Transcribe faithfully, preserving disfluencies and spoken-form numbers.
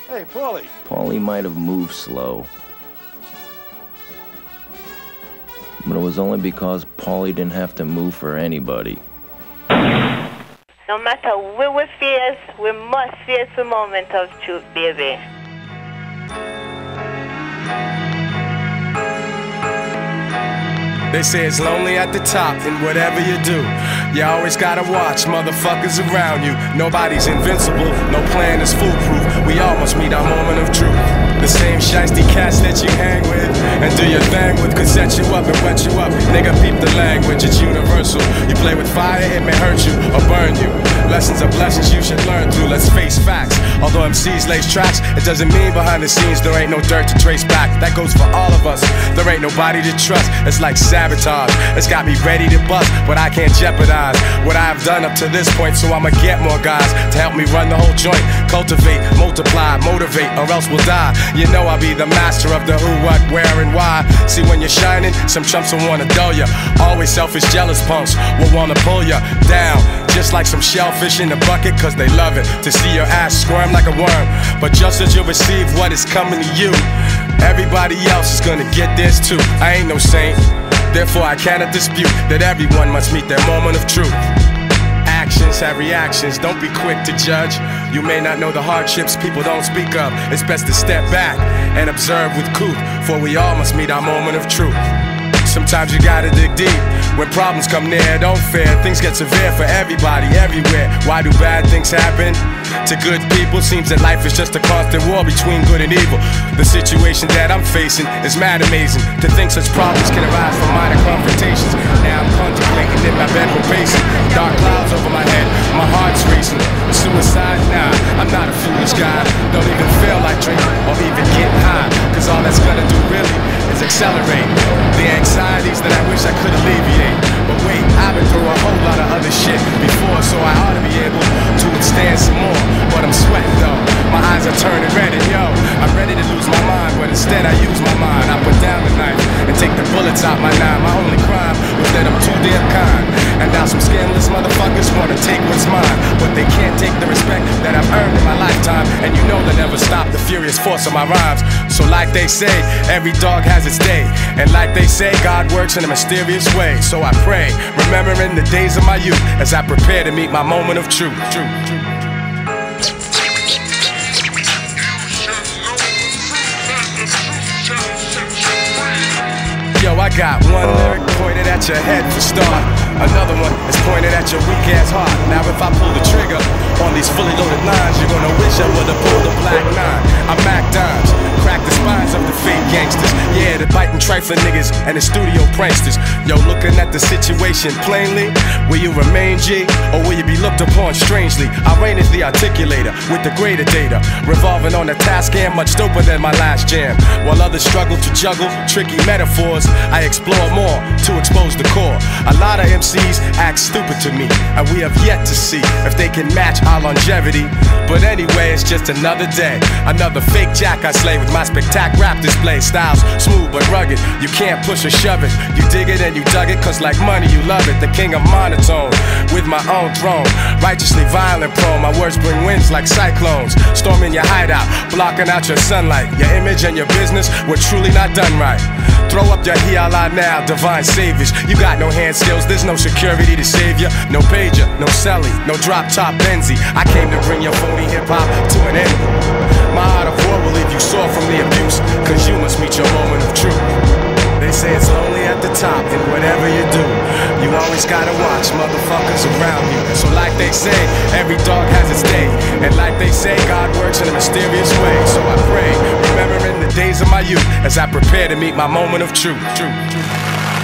Hey, Paulie. Paulie might have moved slow, but it was only because Paulie didn't have to move for anybody. No matter where we face, we must face the moment of truth, baby. They say it's lonely at the top, and whatever you do, you always gotta watch motherfuckers around you. Nobody's invincible, no plan is foolproof. We all must meet our moment of truth. The same shiesty cats that you hang with and do your thing with could set you up and wet you up. Nigga, peep the language, it's universal. You play with fire, it may hurt you or burn you. Lessons are blessings you should learn through, let's face facts. Although M Cs lace tracks, it doesn't mean behind the scenes there ain't no dirt to trace back. That goes for all of us, there ain't nobody to trust. It's like sabotage, it's got me ready to bust, but I can't jeopardize what I've done up to this point, so I'ma get more guys to help me run the whole joint. Cultivate, multiply, motivate, or else we'll die. You know I'll be the master of the who, what, where, and why. See, when you're shining, some chumps will wanna dull ya. Always selfish, jealous punks will wanna pull ya down, just like some shellfish in the bucket, cause they love it to see your ass squirm like a worm. But just as you receive what is coming to you, everybody else is gonna get theirs too. I ain't no saint, therefore I cannot dispute that everyone must meet their moment of truth. Actions have reactions, don't be quick to judge. You may not know the hardships people don't speak of. It's best to step back and observe with couth, for we all must meet our moment of truth. Sometimes you gotta dig deep. When problems come near, don't fear. Things get severe for everybody, everywhere. Why do bad things happen to good people? Seems that life is just a constant war between good and evil. The situation that I'm facing is mad amazing. To think such problems can arise from minor confrontations. Now I'm contemplating in my bedroom pacing. Dark clouds over my head, my heart's racing. Suicide? Nah, I'm not a foolish guy. Don't even feel like drinking or even getting high, cause all that's gonna do really is accelerate the anxieties that I wish I could alleviate. But wait, I've been through a whole lot of other shit before, so I ought to be able to withstand some more. But I'm sweating though, my eyes are turning red, and yo, I'm ready to lose my mind, but instead I use my mind. I put down the knife and take the bullets out my nine. My only crime was that I'm too damn kind, and now some scandalous motherfuckers wanna take what's mine, but they can't take the respect that I've earned in my lifetime. And you know they'll never stop the furious force of my rhymes. So like they say, every dog has its day, and like they say, God works in a mysterious way. So I pray, remembering the days of my youth as I prepare to meet my moment of truth. Truth, truth. Yo, I got one lyric pointed at your head for start. Another one is pointed at your weak ass heart. Now if I pull the trigger on these fully loaded lines, you're gonna wish I would've pulled a black nine. I Mac dimes, crack the spines of the fake gangsters. Yeah, the biting trifling niggas and the studio pranksters. Yo, looking at the situation plainly, will you remain G, or will you be looked upon strangely? I reign as the articulator with the greater data, revolving on a task and much doper than my last jam. While others struggle to juggle tricky metaphors, I explore more to expose the core. A lot of M Cs act stupid to me, and we have yet to see if they can match our longevity. But anyway, it's just another day, another fake jack I slay with my spectac rap display. Styles smooth but rugged, you can't push or shove it. You dig it and you dug it, cause like money you love it. The king of monotone, with my own throne, righteously violent prone. My words bring winds like cyclones, storming your hideout, blocking out your sunlight. Your image and your business were truly not done right. Throw up your hiala now, divine saviors. You got no hand skills, there's no security to save you. No pager, no celly, no drop top Benzie. I came to bring your phony hip-hop to an end. My art of war will leave you sore from the abuse, cause you must meet your moment of truth. They say it's lonely at the top, and whatever you do, you always gotta watch motherfuckers around you. So like they say, every dog has its day, and like they say, God works in a mysterious way. So I pray, remembering the days of my youth as I prepare to meet my moment of truth. Truth, truth.